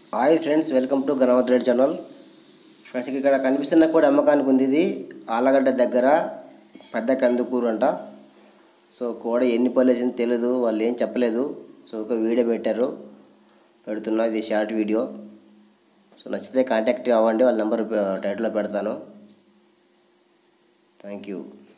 Hi friends, welcome to Ganavath Reddy channel. Friends, ఇక్కడ కనిపిస్తున్న కూడా అమ్మకానికి ఉంది. ఇది ఆలగడ్డ దగ్గర పెద్ద కందుకూరు అంట. సో కోడ ఎన్ని పళ్ళు వేసింది తెలియదు, వాళ్ళు ఏం చెప్పలేదు. సో ఒక వీడియో పెడుతున్నా, ఇది షార్ట్ వీడియో. సో నచ్చితే కాంటాక్ట్ అవ్వండి, వాళ్ళ నెంబర్ టైటిల్లో పెడతాను. Thank you.